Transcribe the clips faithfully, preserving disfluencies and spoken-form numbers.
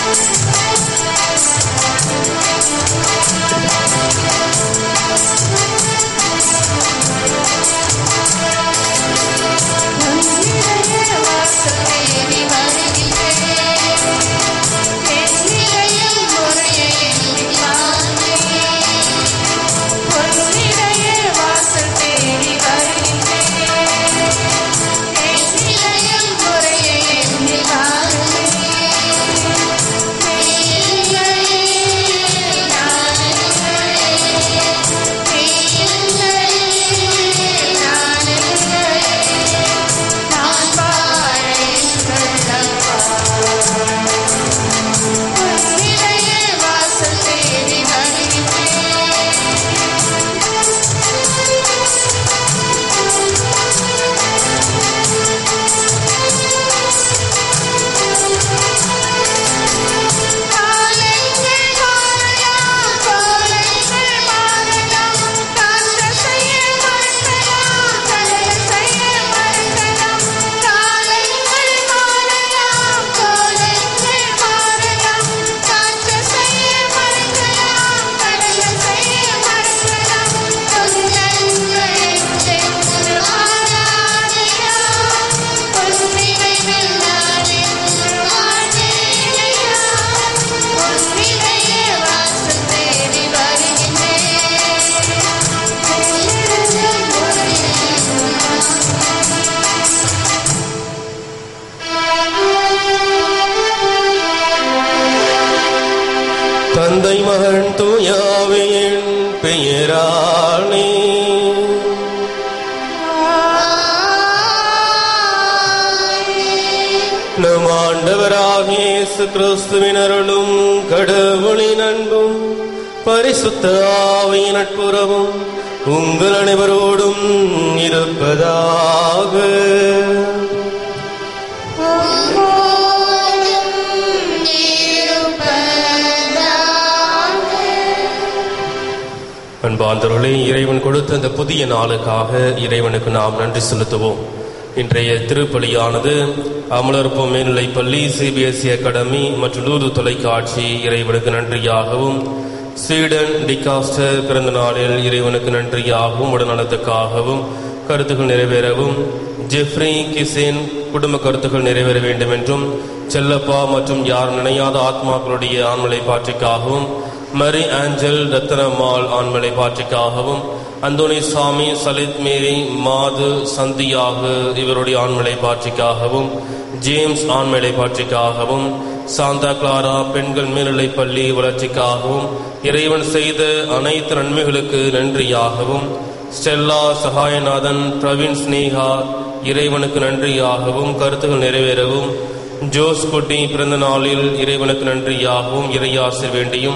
தந்தை மகன் தூயாவியின் பெயரானே. நம் ஆண்டவராகிய இயேசு கிறிஸ்துவின் அருளும் கடவுளின் அன்பும் பரிசுத்த ஆவியின் நட்புறவும் உங்கள் அனைவரோடும் இருப்பதாக. அன்பார்ந்தவர்களே, இறைவன் கொடுத்த அந்த புதிய நாளுக்காக இறைவனுக்கு நாம் நன்றி செலுத்துவோம். இன்றைய திருப்பலியானது அமலர்ப்பு மேல்நிலைப் பள்ளி, சிபிஎஸ்இ அகாடமி மற்றும் லூர்து தொலைக்காட்சி இறைவனுக்கு நன்றியாகவும், ஸ்வீடன் டிகாஸ்டர் பிறந்த நாளில் இறைவனுக்கு நன்றியாகவும் உடல்நலத்துக்காகவும் கருத்துக்கள் நிறைவேறவும், ஜெஃப்ரி கிசேன் குடும்ப கருத்துக்கள் நிறைவேற வேண்டும் என்றும், செல்லப்பா மற்றும் யார் நினையாத ஆத்மாக்களுடைய ஆண்மலை பாற்றிக்காகவும், மரி ஆஞ்சல் ரத்தனம்மாள் ஆண்மலை பாற்றிக்காகவும், அந்தோனி சாமி, சலித் மேரி, மாது, சந்தியாக இவருடைய ஆண்மலை பாற்றிக்காகவும், ஜேம்ஸ் ஆண்மலை பாற்றிக்காகவும், சாந்தா கிளாரா பெண்கள் மேல்நிலைப் பள்ளி வளர்ச்சிக்காகவும், இறைவன் செய்த அனைத்து நன்மைகளுக்கு நன்றியாகவும், ஸ்டெல்லா சகாயநாதன், பிரவீன் ஸ்னேகா இறைவனுக்கு நன்றியாகவும் கருத்துக்கள் நிறைவேறவும், ஜோஸ் குட்டி பிறந்த நாளில் இறைவனுக்கு நன்றியாகவும் இறையாசிர் வேண்டியும்,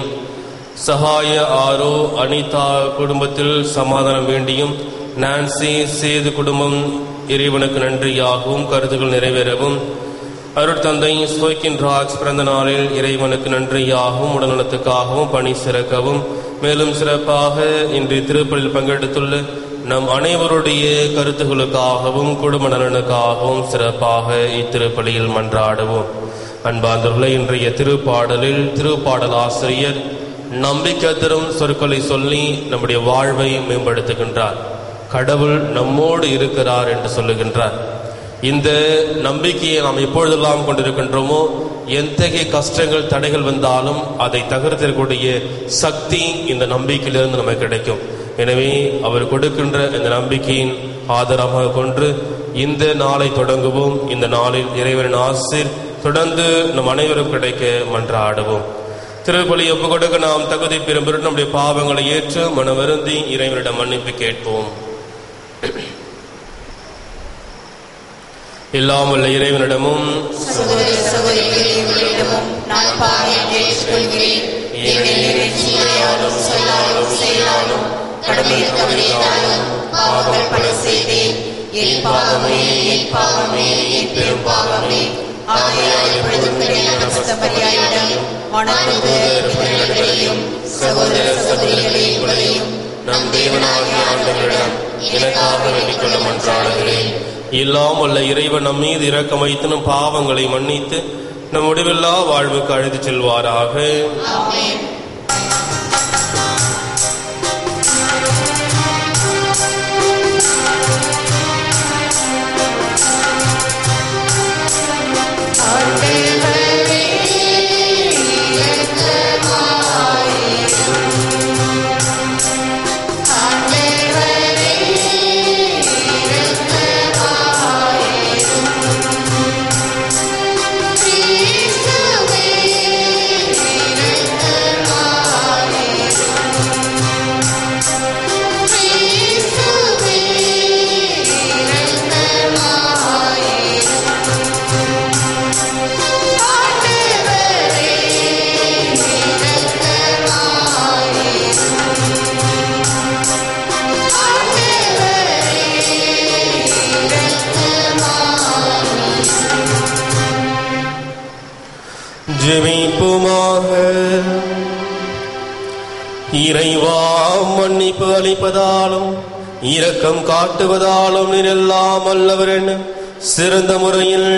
சகாய ஆரோ அனிதா குடும்பத்தில் சமாதானம் வேண்டியும், நான்சி சேது குடும்பம் இறைவனுக்கு நன்றியாகவும் கருத்துக்கள் நிறைவேறவும், அருட்தந்தை ஸ்வோக்கின் ராஜ் பிறந்த நாளில் இறைவனுக்கு நன்றியாகவும் உடல்நலத்துக்காகவும் பணி சிறக்கவும், மேலும் சிறப்பாக இன்று திருப்பலியில் பங்கெடுத்துள்ள நம் அனைவருடைய கருத்துக்களுக்காகவும் குடும்ப நலனுக்காகவும் சிறப்பாக இத்திருப்பலியில் மன்றாடுவோம். அன்பார்ந்தவர்களே, இன்றைய திருப்பாடலில் திருப்பாடல் ஆசிரியர் நம்பிக்கை தரும் சொற்களை சொல்லி நம்முடைய வாழ்வை மேம்படுத்துகின்றார். கடவுள் நம்மோடு இருக்கிறார் என்று சொல்லுகின்றார். இந்த நம்பிக்கையை நாம் எப்பொழுதெல்லாம் கொண்டிருக்கின்றோமோ, எத்தகைய கஷ்டங்கள் தடைகள் வந்தாலும் அதை தகர்த்திருக்கக்கூடிய சக்தி இந்த நம்பிக்கையிலிருந்து நமக்கு கிடைக்கும். எனவே அவர் கொடுக்கின்ற இந்த நம்பிக்கையின் ஆதரமாக கொண்டு இந்த நாளை தொடங்குவோம். இந்த நாளில் இறைவனின் ஆசீர் தொடர்ந்து நம் அனைவரும் கிடைக்க மன்றாடுவோம். திருப்பலி ஒப்பு கொடுக்க நாம் தகுதி பெறும் நம்முடைய பாவங்களை ஏற்று மனவருந்தி இறைவனிடம் மன்னிப்பு கேட்போம். எல்லாம் வல்ல இறைவனிடமும் சகோதர சகோதரிகளையும் நம் தேவனாகிய ஆண்டவரிடம் எனக்காக வேண்டிக் கொள்ள மன்றாடுகிறேன். எல்லாம் வல்ல இறைவன் நம் மீது இரக்கம் வைத்து நம் பாவங்களை மன்னித்து நம் முடிவில்லா வாழ்வுக்கு அழைத்து செல்வாராக. ஜெபிப்போமாக. இறைவா, மன்னிப்பு அளிப்பதாலும் இரக்கம் காட்டுவதாலும் நீர் எல்லாம் வல்லவர் என சிறந்த முறையில்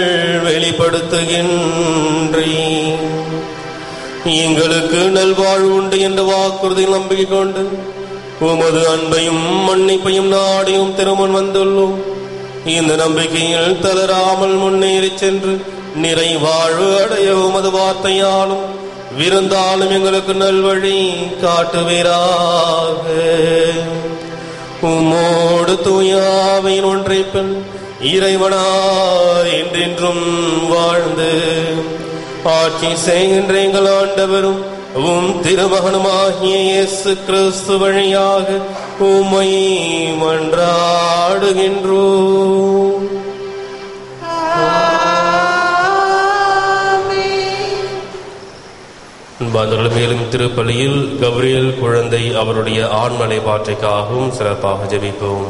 வெளிப்படுத்துகின்றீர். எங்களுக்கு நல்வாழ்வு உண்டு என்ற வாக்குறுதியில் நம்பிக்கை கொண்டு உமது அன்பையும் மன்னிப்பையும் நாடியும் திருமண் வந்துள்ளோம். இந்த நம்பிக்கையில் தளராமல் முன்னேறி சென்று நிறைவாழ்வு அடைய உமது வார்த்தையாலும் விருந்தாலும் எங்களுக்கு நல்வழி காட்டுவீராக. உம்மோடு தூயாவின் ஒன்றைப்பில் இறைவனாய் என்றென்றும் வாழ்ந்து ஆட்சி செய்கின்ற எங்கள் ஆண்டவரும் உம் திருமகனுமாகிய இயேசு கிறிஸ்து வழியாக உம்மை மன்றாடுகின்றோம். மேலும் திருப்பலியில் கப்ரியேல் குழந்தை அவருடைய ஆண்மலை பாற்றைக்காகவும் சிறப்பாக ஜெபிப்போம்.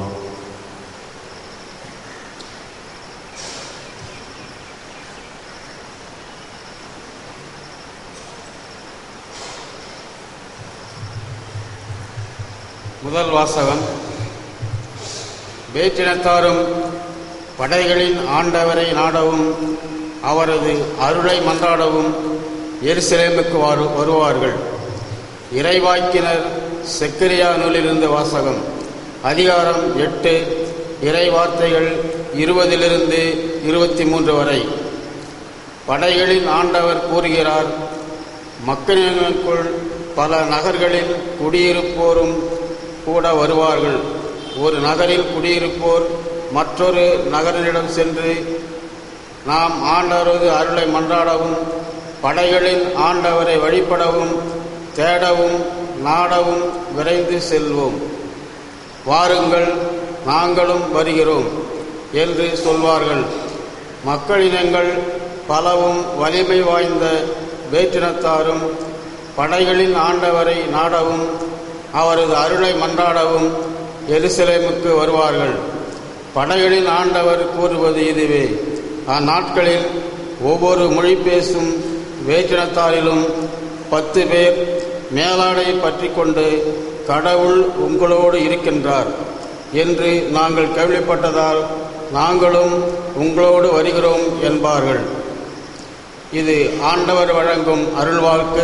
முதல் வாசகம். வேற்றினத்தாரும் படைகளின் ஆண்டவரை நாடவும் அவரது அருளை மன்றாடவும் எருசலேமுக்கு வருவார்கள். இறைவாக்கினர் செக்கரியா நூலிலிருந்து வாசகம். அதிகாரம் எட்டு, இறை வார்த்தைகள் இருபதிலிருந்து இருபத்தி மூன்று வரை. படைகளின் ஆண்டவர் கூறுகிறார், மக்களினுக்குள் பல நகர்களில் குடியிருப்போரும் கூட வருவார்கள். ஒரு நகரில் குடியிருப்போர் மற்றொரு நகரிடம் சென்று நாம் ஆண்டவரது அருளை மன்றாடவும் படைகளின் ஆண்டவரை வழிபடவும் தேடவும் நாடவும் விரைந்து செல்வோம். வாருங்கள், நாங்களும் வருகிறோம் என்று சொல்வார்கள். மக்களினங்கள் பலவும் வலிமை வாய்ந்த வேற்றினத்தாரும் படைகளின் ஆண்டவரை நாடவும் அவரது அருளை மன்றாடவும் எருசலேமுக்கு வருவார்கள். படைகளின் ஆண்டவர் கூறுவது இதுவே: அந்நாட்களில் ஒவ்வொரு மொழி பேசும் வேற்றினத்தாரிலும் பத்து பேர் மேலாடை பற்றி கொண்டு கடவுள் உங்களோடு இருக்கின்றார் என்று நாங்கள் கேள்விப்பட்டதால் நாங்களும் உங்களோடு வருகிறோம் என்பார்கள். இது ஆண்டவர் வழங்கும் அருள்வாக்கு.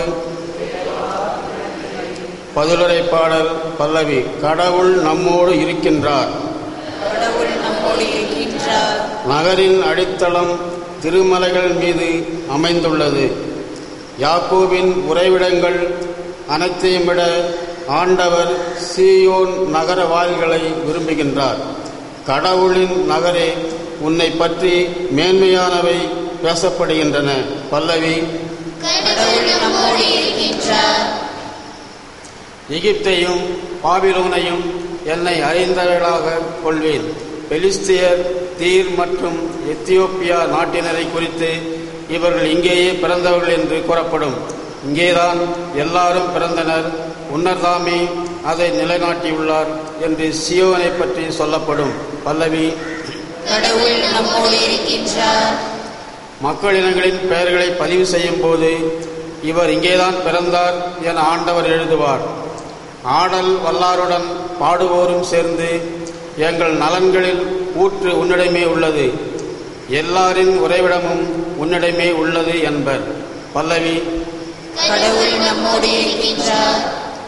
பதிலுரை பாடல் பல்லவி. கடவுள் நம்மோடு இருக்கின்றார். நகரின் அடித்தளம் திருமலைகள் மீது அமைந்துள்ளது. யாக்கோபின் உறைவிடங்கள் அனைத்தையும் விட ஆண்டவர் சீயோன் நகர வாயில்களை விரும்புகின்றார். கடவுளின் நகரே, உன்னை பற்றி மேன்மையானவை பேசப்படுகின்றன. பல்லவி. எகிப்தையும் பாபிலோனையும் என்னை அறிந்தவர்களாக கொள்வேன். பெலிஸ்தியர், தீர் மற்றும் எத்தியோப்பியா நாட்டினரை குறித்து இவர்கள் இங்கேயே பிறந்தவர்கள் என்று கூறப்படும். இங்கேதான் எல்லாரும் பிறந்தனர், உன்னர்தாமே அதை நிலைநாட்டியுள்ளார் என்று சியோனை பற்றி சொல்லப்படும். பல்லவி. மக்களினங்களின் பெயர்களை பதிவு செய்யும் போது இவர் இங்கேதான் பிறந்தார் என ஆண்டவர் எழுதுவார். ஆடல் வல்லாருடன் பாடுவோரும் சேர்ந்து, எங்கள் நலன்களில் ஊற்று உன்னிடமே உள்ளது, எல்லாரின் உறைவிடமும் உன்னிடமே உள்ளது என்பர். பல்லவி. கடவுள் நம்மோடு இருக்கின்றார்.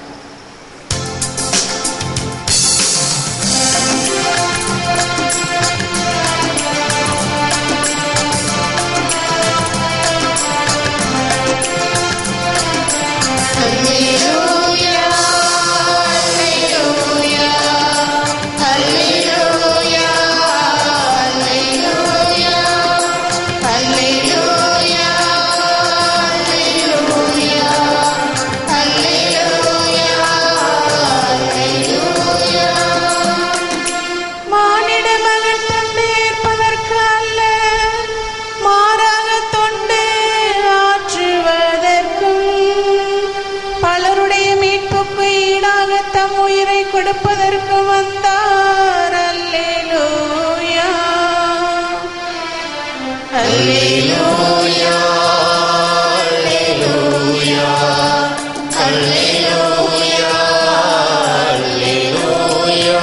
கொடுப்பதற்கு வந்தார். அல்லேலூயா அல்லேலூயா அல்லேலூயா அல்லேலூயா அல்லேலூயா.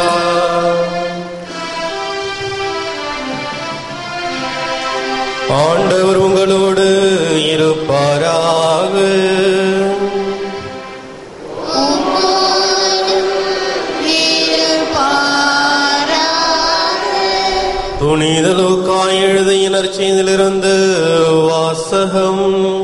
ஆண்டவர் உங்களோடு இருப்பாராக. புனித லூக்கா எழுதிய நற்செய்தியிலிருந்து வாசகம்.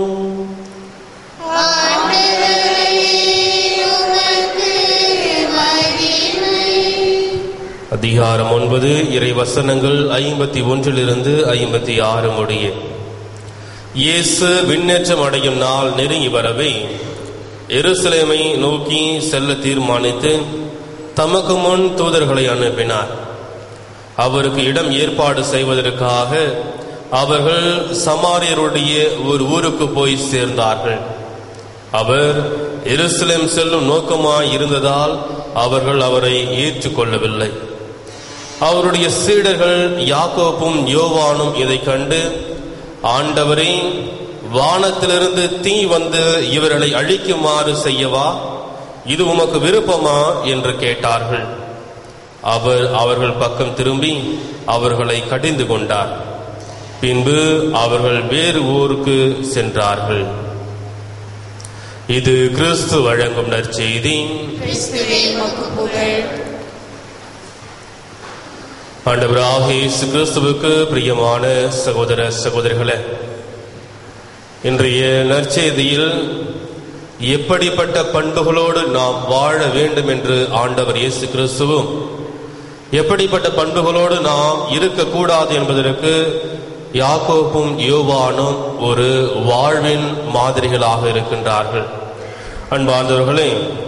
அதிகாரம் ஒன்பது, இறை வசனங்கள் ஐம்பத்தி ஒன்றிலிருந்து ஐம்பத்தி ஆறு முடிய. இயேசு விண்ணேற்றம் அடையும் நாள் நெருங்கி வரவே எருசலேமை நோக்கி செல்ல தீர்மானித்து தமக்கு முன் தூதர்களை அனுப்பினார். அவருக்கு இடம் ஏற்பாடு செய்வதற்காக அவர்கள் சமாரியருடைய ஒரு ஊருக்கு போய் சேர்ந்தார்கள். அவர் எருசலேம் செல்லும் நோக்கமாய் இருந்ததால் அவர்கள் அவரை ஏற்றுக்கொள்ளவில்லை. அவருடைய சீடர்கள் யாக்கோப்பும் யோவானும் இதை கண்டு, ஆண்டவரே, வானத்திலிருந்து தீ வந்து இவர்களை அழிக்குமாறு செய்யவா? இது உமக்கு விருப்பமா என்று கேட்டார்கள். அவர் அவர்கள் பக்கம் திரும்பி அவர்களை கடிந்து கொண்டார். பின்பு அவர்கள் வேறு ஊருக்கு சென்றார்கள். இது கிறிஸ்து வழங்கும் நற்செய்தி. ஆண்டவராகிய இயேசு கிறிஸ்துவுக்கு பிரியமான சகோதர சகோதரிகளே, இன்றைய நற்செய்தியில் எப்படிப்பட்ட பண்புகளோடு நாம் வாழ வேண்டும் என்று ஆண்டவர் இயேசு கிறிஸ்துவும் எப்படிப்பட்ட பண்புகளோடு நாம் இருக்கக்கூடாது என்பதற்கு யாக்கோப்பும் யோவானும் ஒரு வாழ்வின் மாதிரிகளாக இருக்கின்றார்கள். அன்பார்ந்தவர்களே,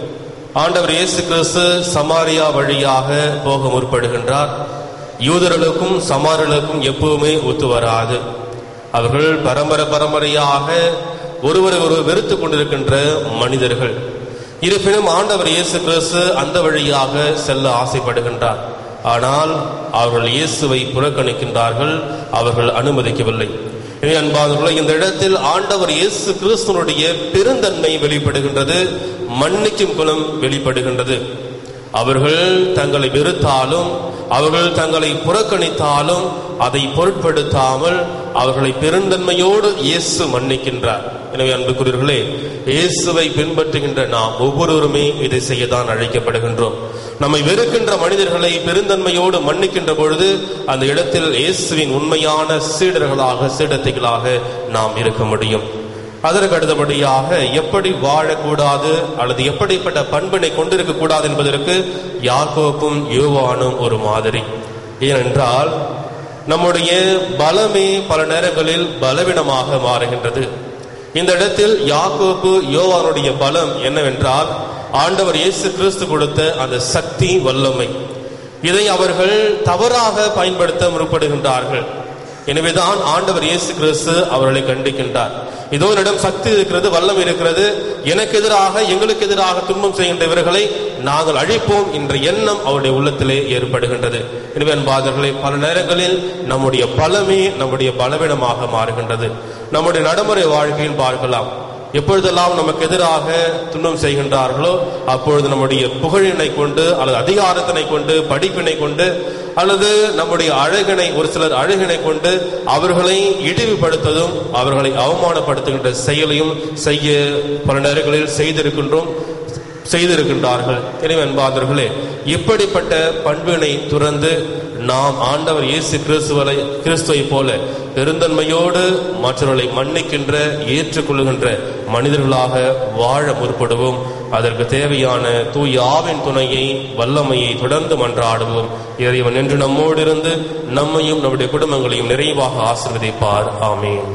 ஆண்டவர் இயேசு கிறிஸ்து சமாரியா வழியாக போக முற்படுகின்றார். யூதர்களுக்கும் சமாரியர்களுக்கும் எப்பவுமே ஒத்து வராது. அவர்கள் பரம்பரை பரம்பரையாக ஒருவரை ஒருவர் வெறுத்து கொண்டிருக்கின்ற மனிதர்கள். இருப்பினும் ஆண்டவர் இயேசு கிறிஸ்து அந்த வழியாக செல்ல ஆசைப்படுகின்றார். ஆனால் அவர்கள் இயேசுவை புறக்கணிக்கின்றார்கள், அவர்கள் அனுமதிக்கவில்லை. எனவே அன்பானவர்களே, இந்த இடத்தில் ஆண்டவர் இயேசு கிறிஸ்துனுடைய பெருந்தன்மை வெளிப்படுகின்றது, மன்னிக்கும் குணம் வெளிப்படுகின்றது. அவர்கள் தங்களை வெறுத்தாலும், அவர்கள் தங்களை புறக்கணித்தாலும் அதை பொருட்படுத்தாமல் அவர்களை பெருந்தன்மையோடு இயேசு மன்னிக்கின்றார். எனவே அன்புக்குரியவர்களே, இயேசுவை பின்பற்றுகின்ற நாம் ஒவ்வொருவருமே இதை செய்யத்தான் அழைக்கப்படுகின்றோம். நம்மை வெறுக்கின்ற மனிதர்களை பெருந்தன்மையோடு மன்னிக்கின்ற பொழுது அந்த இடத்தில் இயேசுவின் உண்மையான சீடர்களாக சீடத்திகளாக நாம் இருக்க முடியும். அதற்கு அடுத்தபடியாக எப்படி வாழக்கூடாது அல்லது எப்படிப்பட்ட பண்பினை கொண்டிருக்க கூடாது என்பதற்கு யாக்கோப்பும் யோவானும் ஒரு மாதிரி. ஏனென்றால் நம்முடைய பலமே பல நேரங்களில் பலவீனமாக மாறுகின்றது. இந்த இடத்தில் யாக்கோப்பு யோவானுடைய பலம் என்னவென்றால் ஆண்டவர் இயேசு கிறிஸ்து கொடுத்த அந்த சக்தி வல்லமை. இதை அவர்கள் தவறாக பயன்படுத்த முற்படுகின்றார்கள். எனவேதான் ஆண்டவர் இயேசு கிறிஸ்து அவர்களை கண்டிக்கின்றார். இதோ என்னிடம் சக்தி இருக்கிறது, வல்லம் இருக்கிறது, எனக்கு எதிராக எங்களுக்கு எதிராக துன்பம் செய்கின்ற இவர்களை நாங்கள் அழிப்போம் என்ற எண்ணம் அவருடைய உள்ளத்திலே ஏற்படுகின்றது. எனவே அன்பார்ந்தவர்களே, பல நேரங்களில் நம்முடைய பலமே நம்முடைய பலவீனமாக மாறுகின்றது. நம்முடைய நடைமுறை வாழ்க்கையில் பார்க்கலாம், எப்பொழுதெல்லாம் நமக்கு எதிராக துன்பம் செய்கின்றார்களோ அப்பொழுது நம்முடைய புகழினை கொண்டு அல்லது அதிகாரத்தினை கொண்டு படிப்பினை கொண்டு அல்லது நம்முடைய அழகினை ஒரு சிலர் அழகினை கொண்டு அவர்களை இழிவுபடுத்துவதும் அவர்களை அவமானப்படுத்துகின்ற செயலையும் செய்ய பல நேரங்களில் செய்திருக்கின்றோம் செய்திருக்கின்றார்கள். எனவே அன்பார்ந்தவர்களே, இப்படிப்பட்ட பண்பினை துறந்து நாம் ஆண்டவர் இயேசு கிறிஸ்துவை கிறிஸ்துவை போல பெருந்தன்மையோடு மற்றவர்களை மன்னிக்கின்ற ஏற்றுக்கொள்கின்ற மனிதர்களாக வாழ முற்படுவோம். அதற்கு தேவையான தூய ஆவின் துணையை வல்லமையை தொடர்ந்து மன்றாடுவோம். இறைவன் என்று நம்மோடு இருந்து நம்மையும் நம்முடைய குடும்பங்களையும் நிறைவாக ஆசீர்வதிப்பார். ஆமென்.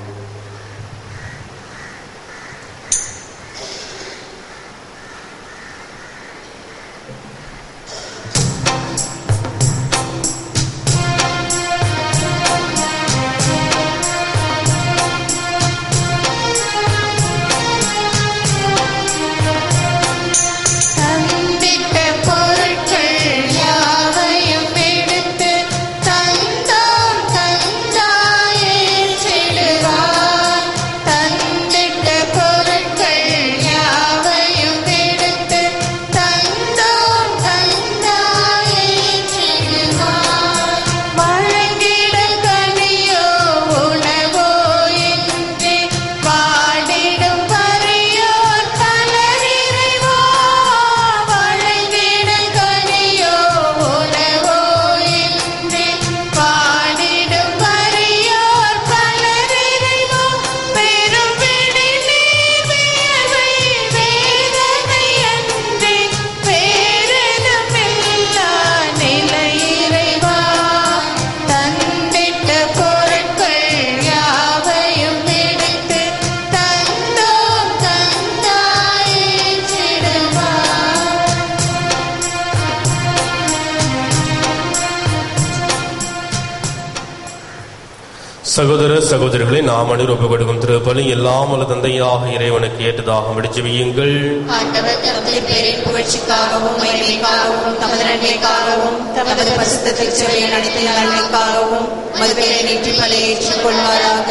சகோதர சகோதரிகளை நாம் அனுரூப கொடுக்கும் திருப்பலி எல்லாம் உள்ள தந்தையாக இறைவனுக்கு ஏற்றதாக விடுச்சுவியுங்கள். ஆண்டவர் தமது பேரின் புகழ்ச்சிக்காகவும் மகிமைக்காகவும் தமது நன்மைக்காகவும் தமது பரிசுத்த திருச்சபையின் அனைத்து நன்மைக்காகவும் மது பேரை நீட்டி பலி ஏற்றுக் கொள்வாராக.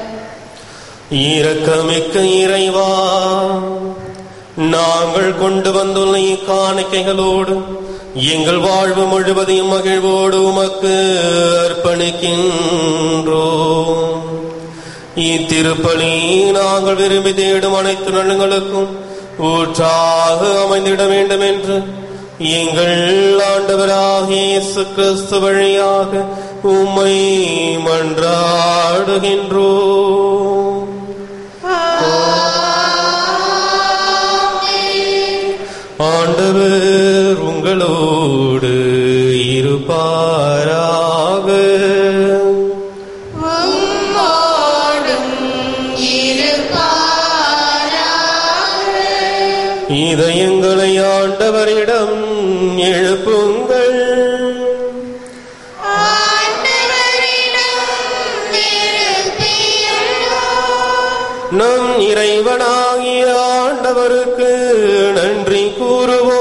இரக்கமிக்க இறைவா, நாங்கள் கொண்டு வந்துள்ள இக்காணிக்கைகளோடு எங்கள் வாழ்வு முழுவதையும் மகிழ்வோடு உமக்கு அர்ப்பணிக்கின்றோம். இத்திருப்பலி நாங்கள் விரும்பி தேடும் அனைத்து நலன்களுக்கும் ஊற்றாக அமைந்திட வேண்டும் என்று எங்கள் ஆண்டவராகிய இயேசு கிறிஸ்து வழியாக உம்மை மன்றாடுகின்றோம். ஆண்டவர் உங்களோடு இருப்பாராக. இதயங்களை ஆண்டவரிடம் எழுப்புங்கள். நம் இறைவனாகிய ஆண்டவருக்கு நன்றி கூறுவோம்.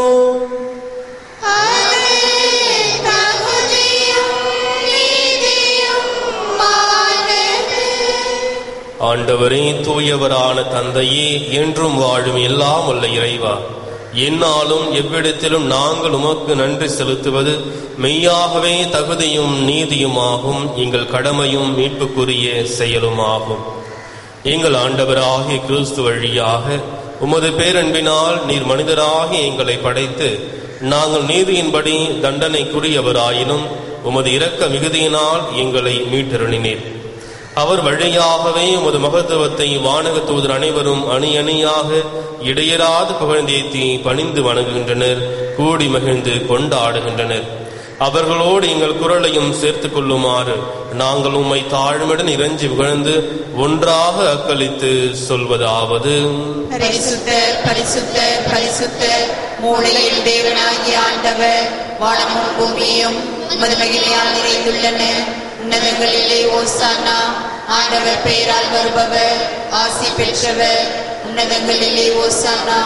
ஆண்டவரே, தூயவரான தந்தையே, என்றும் வாழும் எல்லாம் உள்ள இறைவா, என்னாலும் எவ்விடத்திலும் நாங்கள் உமக்கு நன்றி செலுத்துவது மெய்யாகவே தகுதியும் நீதியுமாகும், எங்கள் கடமையும் மீட்புக்குரிய செயலுமாகும். எங்கள் ஆண்டவராகிய கிறிஸ்து வழியாக உமது பேரன்பினால் நீர் மனிதராகி எங்களை படைத்து நாங்கள் நீதியின்படி தண்டனைக்குரியவராயினும் உமது இரக்க மிகுதியினால் எங்களை மீட்டருளினீர். அவர் வழியாகவே உமது மகத்துவத்தை வானக தூதர் அனைவரும் அணி அணியாக இடையராது புகழ்ந்தேத்தி பணிந்து வணங்குகின்றனர், கூடி மகிழ்ந்து கொண்டாடுகின்றனர். அவர்களோடு எங்கள் குரலையும் சேர்த்துக் கொள்ளுமாறு நாங்கள் உம்மை தாழ்மையுடன் இறைஞ்சி புகழ்ந்து ஒன்றாக அக்களித்து சொல்வதாவது: பரிசுத்தர் பரிசுத்தர் பரிசுத்தர், மூளையில் தேவனாகிய ஆண்டவர், வானமும் பூமியும் உமது மகிமையால் நிறைந்துள்ளன. உன்னதங்களிலே ஓசானா. ஆண்டவர் பெயரால் வருபவர் ஆசி பெற்றவர். உன்னதங்களிலே ஓசானா.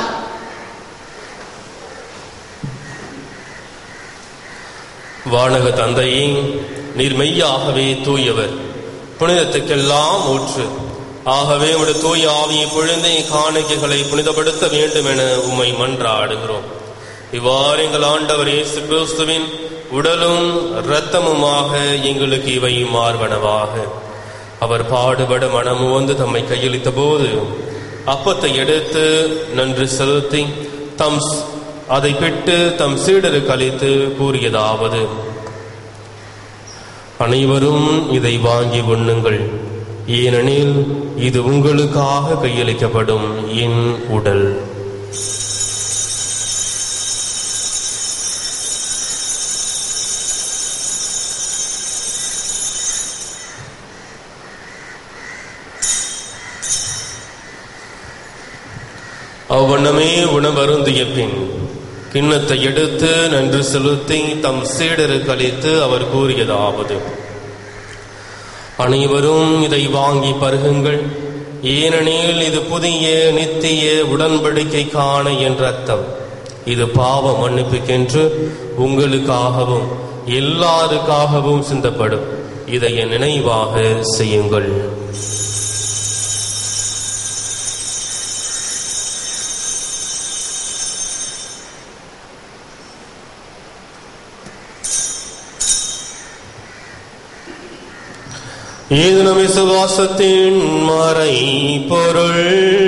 வானக தந்தையே, நீர் மெய்யாகவே தூயவர், புனிதத்துக்கெல்லாம் ஊற்று. ஆகவே உடைய தூய ஆவியை பொழுந்து காணிக்கைகளை புனிதப்படுத்த வேண்டும் என உம்மை மன்றாடுகிறோம். இவ்வாறு எங்கள் ஆண்டவர் இயேசு கிறிஸ்துவின் உடலும் இரத்தமுமாக எங்களுக்கு இவை மார்பனவாக. அவர் பாடுபட மனமு வந்து தம்மை கையளித்த போது அப்பத்தை எடுத்து நன்றி செலுத்தி தம் அதை பெற்று தம் சீடருக்கு அளித்து கூறியதாவது: அனைவரும் இதை வாங்கி உண்ணுங்கள், ஏனெனில் இது உங்களுக்காக கையளிக்கப்படும் என் உடல். அவ்வண்ணமே உணவருந்திய பின் கிண்ணத்தை எடுத்து நன்றி செலுத்தி தம் சீடருக்கு அளித்து அவர் கூறியதாவது: அனைவரும் இதை வாங்கி பருகுங்கள், ஏனெனில் இது புதிய நித்திய உடன்படிக்கைக்கான என் ரத்தம். இது பாவ மன்னிப்புக்கென்று உங்களுக்காகவும் எல்லாருக்காகவும் சிந்தப்படும். இதை என் நினைவாக செய்யுங்கள். இது நம் விசுவாசத்தின் மறை பொருள்.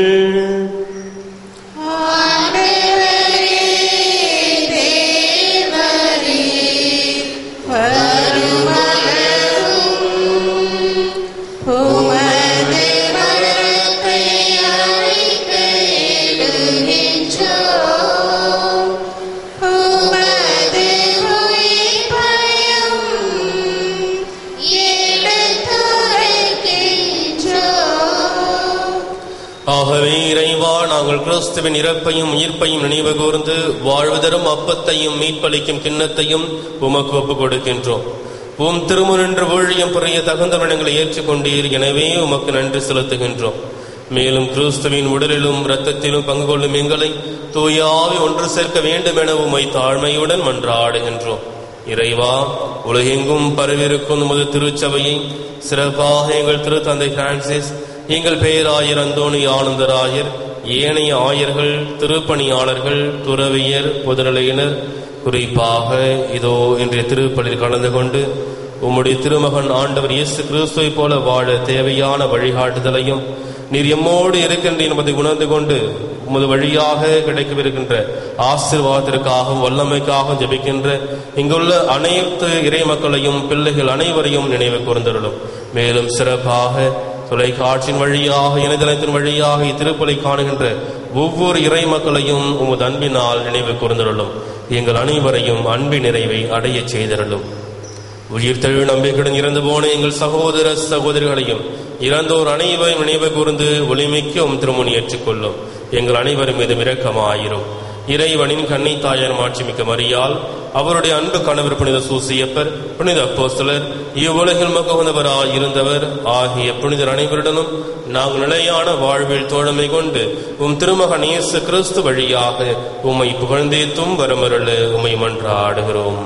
ஆகவே இறைவா, நாங்கள் கிறிஸ்துவின் இறப்பையும் உயிர்ப்பையும் நினைவு கூர்ந்து வாழ்வதரும் அப்பத்தையும் மீட்பளிக்கும் கிண்ணத்தையும் உமக்கு ஒப்புக் கொடுக்கின்றோம். உம் திருமுனின்று ஊழியம் புரிய தகுந்த மனங்களை ஏற்றுக்கொண்டீர். எனவே உமக்கு நன்றி செலுத்துகின்றோம். மேலும் கிறிஸ்துவின் உடலிலும் இரத்தத்திலும் பங்கு கொள்ளும் எங்களை தூயாவி ஒன்று சேர்க்க வேண்டும் என உம்மை தாழ்மையுடன் மன்றாடுகின்றோம். இறைவா, உலகெங்கும் பரவிருக்கும் உமது திருச்சபையை சிறப்பாக எங்கள் திருத்தந்தை பிரான்சிஸ், எங்கள் பேராயர் அந்தோணி ஆனந்தராயர், ஏனைய ஆயர்கள், திருப்பணியாளர்கள், துறவியர், பொதுநிலையினர், குறிப்பாக இதோ இன்றைய திருப்பலில் கலந்து கொண்டு உம்முடைய திருமகன் ஆண்டவர் இயேசு கிறிஸ்துவை போல வாழ தேவையான வழிகாட்டுதலையும் நீர் எம்மோடு இருக்கின்ற என்பதை உணர்ந்து கொண்டு உமது வழியாக கிடைக்கவிருக்கின்ற ஆசீர்வாதத்திற்காகவும் வல்லமைக்காகவும் ஜெபிக்கின்ற இங்குள்ள அனைத்து இறை மக்களையும் பிள்ளைகள் அனைவரையும் நினைவு கூர்ந்தருளும். மேலும் சிறப்பாக தொலைக்காட்சியின் வழியாக இணையதளத்தின் வழியாக இத்திருப்பலை காணுகின்ற ஒவ்வொரு இறை மக்களையும் உமது அன்பினால் நினைவு கூர்ந்தருளும். எங்கள் அனைவரையும் அன்பின் நிறைவை அடைய செய்தருளும். உயிர் தெழு நம்பிக்கையுடன் இறந்து போன எங்கள் சகோதர சகோதரிகளையும் இறந்தோர் அனைவரையும் நினைவு கூர்ந்து ஒளிமிக்க உம் திருமுன் ஏற்றுக்கொள்ளும். எங்கள் அனைவரும் மீது இரக்கமாயிரும். இறைவனின் கன்னி தாயார் மாட்சிமிக்க மரியாள், அவருடைய அன்பு கணவர் புனித சூசியப்பர், புனித அப்போஸ்தலர், இவ்வுலகில் மகவந்தவராய் இருந்தவர் ஆகிய புனிதர் அனைவருடனும் நாங்கள் நிலையான வாழ்வில் தோழமை கொண்டு உம் திருமகன் இயேசு கிறிஸ்து வழியாக உம்மை புகழ்ந்தேத்தும் வரமருள உம்மை மன்றாடுகிறோம்.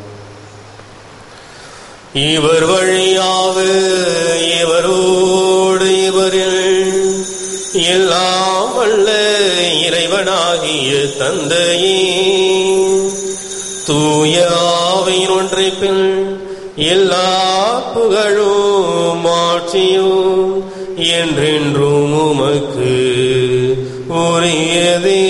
இவர் வழியாக இவரோடு இவரில் எல்லாம் வல்ல இறைவனாகிய தந்தையே, தூய ஆவியின் ஒன்றைப்பில் எல்லா புகழும் ஆட்சியும் என்றென்றும் உமக்கு உரியதே.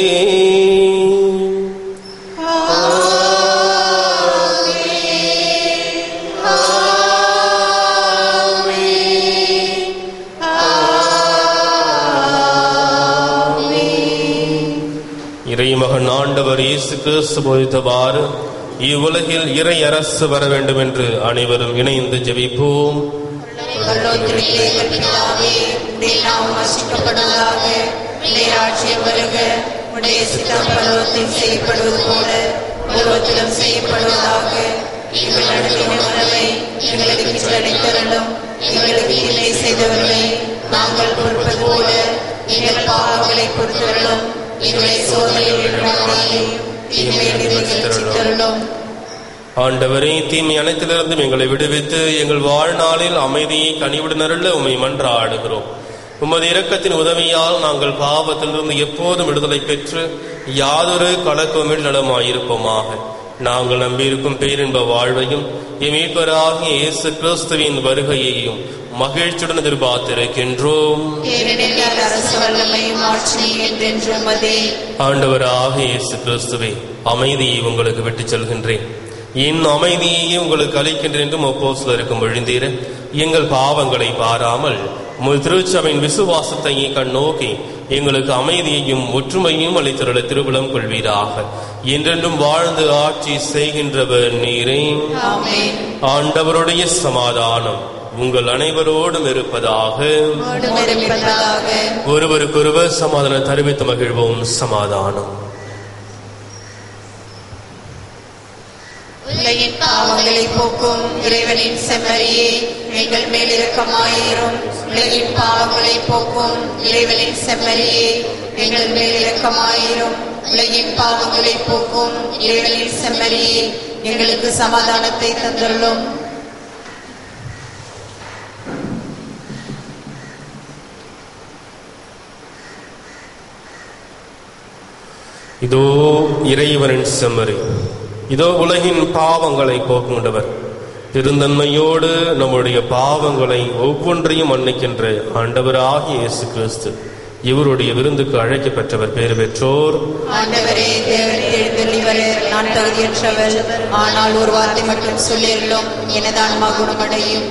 இறைமகன் ஆண்டவர் இயேசு கிறிஸ்து போதித்தவாறு இவ்வுலகில் இறை அரசு வர வேண்டும் என்று அனைவரும் இணைந்து ஜெபிப்போம். செய்யப்படுவது போல உலகத்திலும் செய்யப்படுவதாக. எங்கள் அனுதின உணவை எங்களுக்கு அளித்தருளும். எங்களுக்கு இல்லை செய்தவர்களை நாங்கள் பொறுப்பது போல எங்கள் பாவங்களை பொறுத்தருளும். ஆண்டவரே, தீமை அனைத்திலிருந்தும் எங்களை விடுவித்து எங்கள் வாழ்நாளில் அமைதியை கனிவுடன் அருள உம்மை மன்றாடுகிறோம். உமது இரக்கத்தின் உதவியால் நாங்கள் பாவத்திலிருந்து எப்போதும் விடுதலை பெற்று யாதொரு கலக்கமில் நலமாயிருப்போமாக. நாங்கள் நம்பியிருக்கும் பேரின்ப வாழ்வையும் மீட்பராகிய இயேசு கிறிஸ்துவின் வருகையையும் மகிழ்ச்சியுடன் எதிர்பார்த்திருக்கின்றோம். ஆண்டவராகிய இயேசு கிறிஸ்துவே, அமைதியை உங்களுக்கு விட்டுச் செல்கின்றேன், என் அமைதியையே உங்களுக்கு அளிக்கின்றேன் என்றும் அப்போஸ்தலருக்கு மொழிந்தீர. எங்கள் பாவங்களை பாராமல் உமது திருச்சபையின் விசுவாசத்தை கண்ணோக்கி எங்களுக்கு அமைதியையும் ஒற்றுமையும் அளித்தருள திருவுளம் கொள்வீராக. என்றென்றும் வாழ்ந்து ஆட்சி செய்கின்றவர் நீரே. ஆண்டவருடைய சமாதானம் உங்கள் அனைவரோடும் இருப்பதாக. ஒருவருக்கொருவர் சமாதானம் தெரிவித்து மகிழ்வோம். சமாதானம். உலகின் பாவங்களை போக்கும் இறைவனின் செம்மறியே, எங்கள் மேல் இரக்கமாயிரும். உலகின் பாவங்களை போக்கும் இறைவனின் செம்மறியே, எங்கள் மேல் இரக்கமாயிரும். உலகின் பாவங்களை போக்கும் இறைவனின் செம்மறியே, எங்களுக்கு சமாதானத்தை தந்துள்ளோம். இதோ இறைவனின் செம்மறி, இதோ உலகின் பாவங்களை போக்குகின்றவர். திருந்தன்மையோடு நம்முடைய பாவங்களை ஒவ்வொன்றையும் மன்னிக்கின்ற ஆண்டவராகிய இயேசு கிறிஸ்து இவருடைய விருந்துக்கு அழைக்கப்பட்டவர் பேறு பெற்றோர். ஆண்டவரே, தேவன் எழுந்தருளிவர நான் தகுதியற்றவர், ஆனால் ஒரு வார்த்தை மட்டும் சொல்லியுள்ளோம், எனது ஆன்மா குணமடையும்.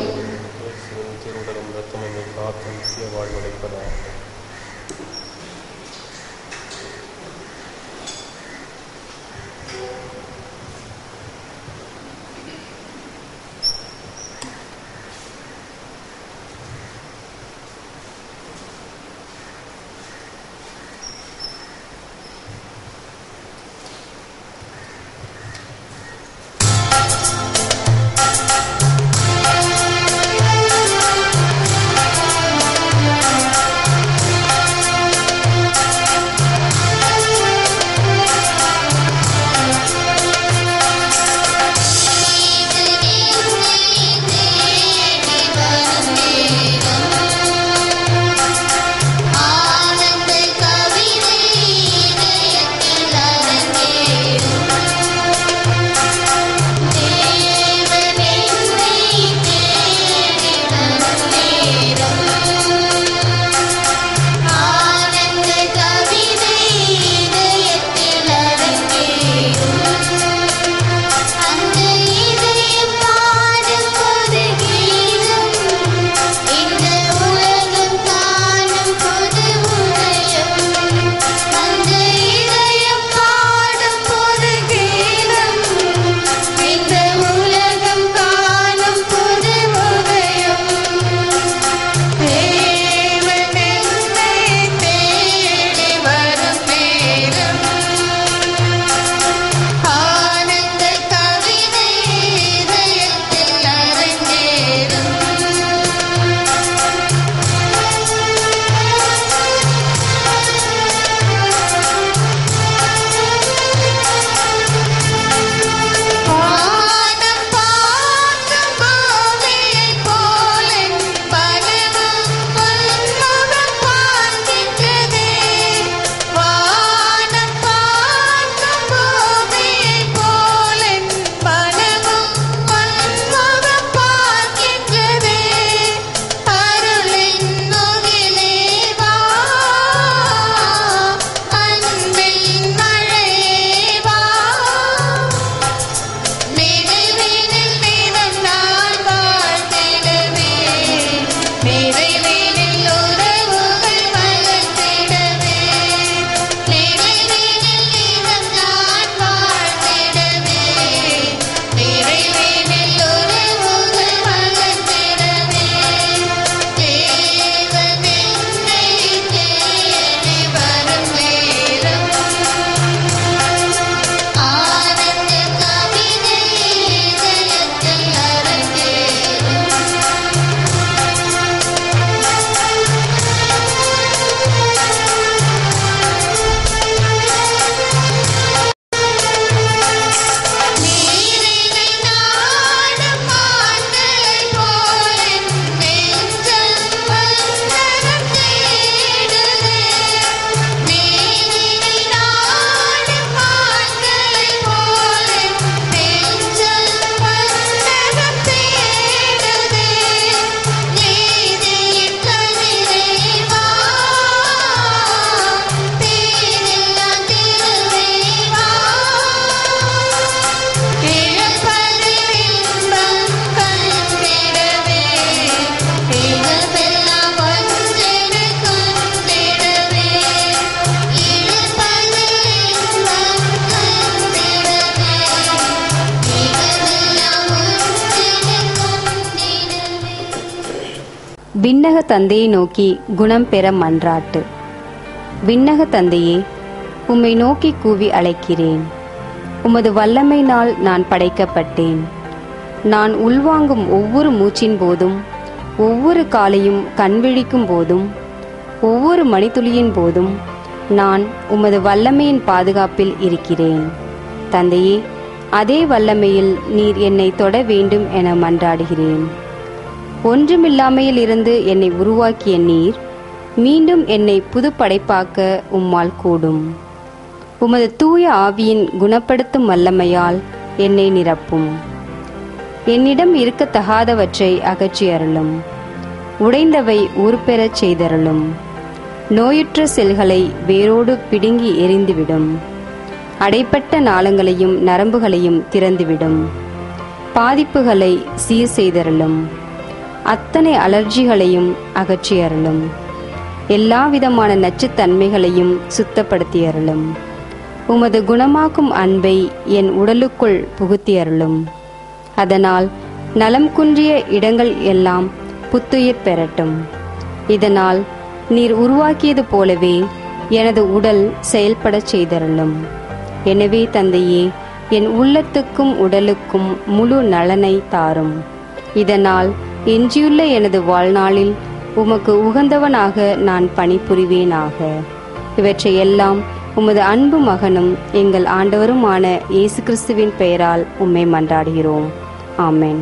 விண்ணக தந்தையை நோக்கி குணம் பெற மன்றாட்டு. விண்ணக தந்தையே, உம்மை நோக்கி கூவி அழைக்கிறேன். உமது வல்லமையினால் நான் படைக்கப்பட்டேன். நான் உள்வாங்கும் ஒவ்வொரு மூச்சின் போதும், ஒவ்வொரு காலையும் கண்விழிக்கும் போதும், ஒவ்வொரு மணித்துளியின் போதும் நான் உமது வல்லமையின் பாதுகாப்பில் இருக்கிறேன். தந்தையே, அதே வல்லமையில் நீர் என்னை தொட வேண்டும் என மன்றாடுகிறேன். ஒன்றுமில்லாமையில் இருந்து என்னை உருவாக்கிய நீர் மீண்டும் என்னை புது படைப்பாக்க உம்மால் கூடும். உமது தூய ஆவியின் குணப்படுத்தும் வல்லமையால் என்னை நிரப்பும். என்னிடம் இருக்கத்தகாதவற்றை அகற்றி அருளும். உடைந்தவை உருப்பெறச் செய்தருளும். நோயுற்ற செல்களை வேரோடு பிடுங்கி எறிந்துவிடும். அடைப்பட்ட நாளங்களையும் நரம்புகளையும் திறந்துவிடும். பாதிப்புகளை சீர் செய்தருளும். அத்தனை அலர்ஜிகளையும் அகற்றி அருளும். எல்லா விதமான நச்சுத்தன்மைகளையும் சுத்தப்படுத்தி அருளும். உமது குணமாக்கும் அன்பை என் உடலுக்குள் புகுத்தி அருளும். அதனால் நலம் குன்றிய இடங்கள் எல்லாம் புத்துயிர் பெறட்டும். இதனால் நீர் உருவாக்கியது போலவே எனது உடல் செயல்படச் செய்தருளும். எனவே தந்தையே, என் உள்ளத்துக்கும் உடலுக்கும் முழு நலனை தாரும். இதனால் எஞ்சியுள்ள எனது வாழ்நாளில் உமக்கு உகந்தவனாக நான் பணிபுரிவேனாக. இவற்றை எல்லாம் உமது அன்பு மகனும் எங்கள் ஆண்டவருமான இயேசு கிறிஸ்துவின் பெயரால் உம்மை மன்றாடுகிறோம். ஆமென்.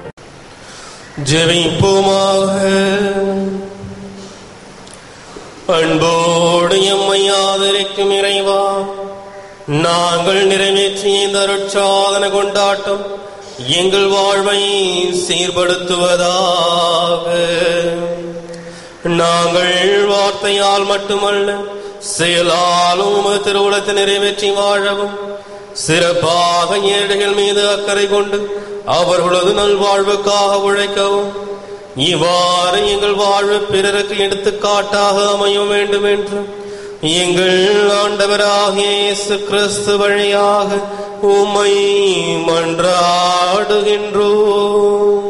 ஜெபிப்போமாக. அன்போடு எம்மை ஆதரிக்கும் இறைவா, நாங்கள் நிறைவேற்றிய இந்த அருட்சாதன கொண்டாட்டம் எங்கள் வாழ்வை சீர்படுத்துவதாக. நாங்கள் வார்த்தையால் மட்டுமல்ல, செயலாலும் உமது திருவுளத்தை நிறைவேற்றி வாழவும், சிறப்பாக ஏழைகள் மீது அக்கறை கொண்டு அவர்களது நல்வாழ்வுக்காக உழைக்கவும், இவ்வாறு எங்கள் வாழ்வு பிறருக்கு எடுத்துக்காட்டாக அமைய வேண்டும் என்று எங்கள் ஆண்டவராகிய இயேசு கிறிஸ்து வழியாக உம்மை மன்றாடுகின்றோம்.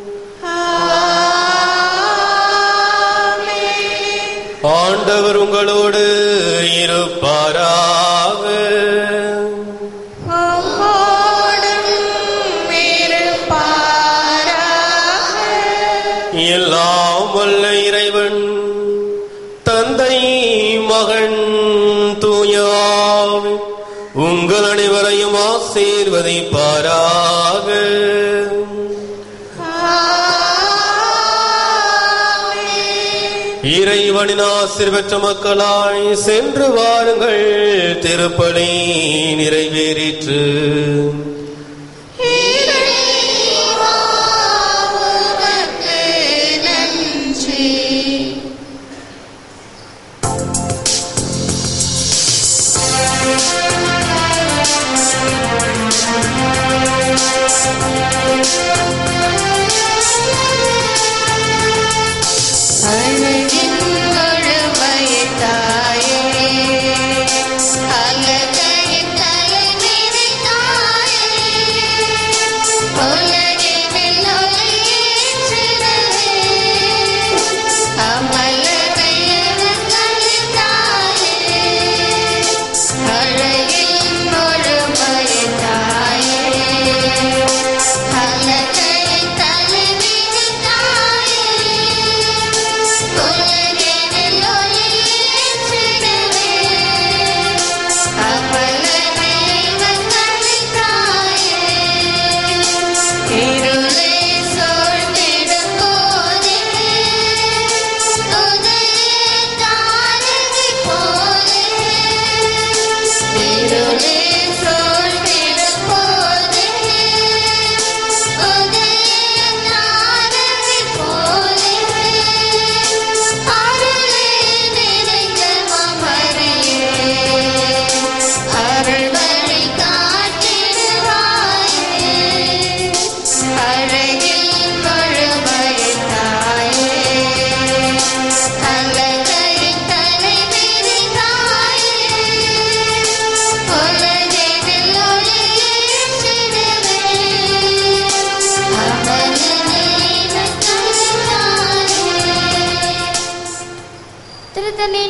ஆண்டவர் உங்களோடு இருப்பாராக. எல்லாம் வல்ல இறைவன் தந்தை, மகன், தூயாவி உங்கள் அனைவரையும் ஆசீர்வதிப்பாராக. இறைவனின் ஆசீர் பெற்ற மக்களாய் சென்று வாருங்கள். திருப்பலி நிறைவேறிற்று. Hallelujah.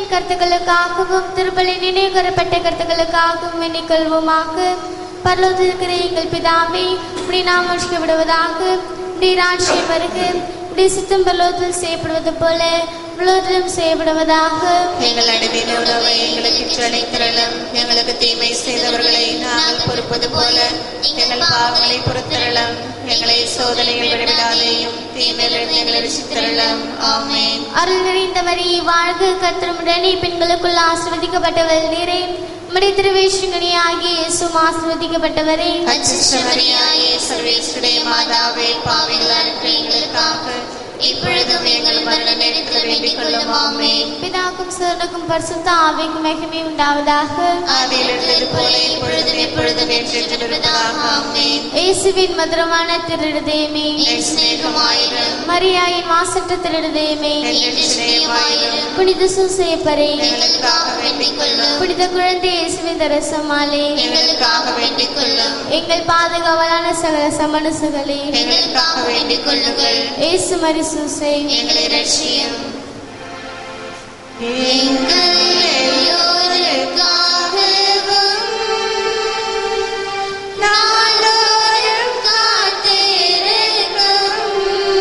திருப்பலியின் கருத்துக்களுக்காகவும் திருப்பலி நினைவு கூறப்பட்ட கருத்துக்களுக்காகவும் எண்ணிக்கொள்வோமாக. பரலோகத்தில் இருக்கிற எங்கள் பிதாவே, உம்முடைய நாமம் உயர்த்தப்படுவதாக, உம்முடைய ராஜ்யம் வருக, உம்முடைய சித்தம் பரலோகத்தில் செய்யப்படுவது போல உலகத்திலும் செய்யப்படுவதாக. எங்கள் அனுதின உணவை எங்களுக்கு அளித்தருளும். எங்களுக்கு தீமை செய்தவர்களை நாங்கள் பொறுப்பது போல எங்கள் பாவங்களை பொறுத்தருளும். எங்களை சோதனையில் விடவிடாதேயும் தீமையிலிருந்து எங்களை ரட்சித்தருளும். ஆமென். அருள் நிறைந்தவரே, வாழ்க, கர்த்தருடனே பெண்களுக்குள் ஆசீர்வதிக்கப்பட்டவள் நீரே. உம்முடைய திருவேஷங்கனி ஆகிய இயேசுவும் ஆசீர்வதிக்கப்பட்டவரே. அச்சிஷ்டமரியாயே, சர்வேஸ்வருடைய மாதாவே, பாவிகளான எங்களுக்காக இப்பொழுதும் எங்கள் மரண நேரத்தில் வேண்டிக் கொள்ளும். ஆமென். பிதாக்கும் சுதனுக்கும் பரிசுத்த ஆவிக்கும் மகிமை உண்டாவதாக. ஆதியில் இருந்தது போல இப்பொழுதும் எப்பொழுதும் என்றென்றும் இருப்பதாக. ஆமென். இயேசுவின் மதுரமான திருஹிருதயமே, சிநேகமாயிரும். மரியாயின் மாசற்ற திருஹிருதயமே, சிநேகமாயிரும். புனித சூசையப்பரே, எங்களுக்காக வேண்டிக் கொள்ளும். புனித குழந்தை இயேசுவின் தரசமாலே, எங்களுக்காக வேண்டிக் கொள்ளும். எங்கள் பாதுகாவலான சகல சமணசுகளே, எங்களுக்காக வேண்டிக் கொள்ளுங்கள். இயேசு மரி சூசை, எங்களை ரட்சியும். எங்கள் எல்லோருக்காகவும் நாளோறும் காத்திருக்கும்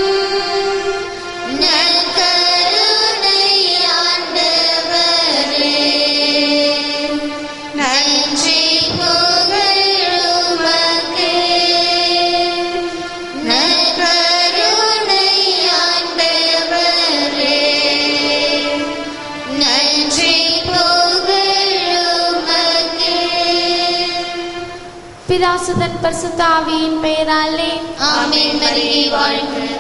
நற்கருணை ஆண்டவரே, நன்றி புகழ் உமக்கே. நற்கருணை ஆண்டவரே, நன்றி புகழ் உமக்கே. பிதாசுதன் பரிசுத்த ஆவியின் பெயராலே ஆமென். மரியே வாழ்க.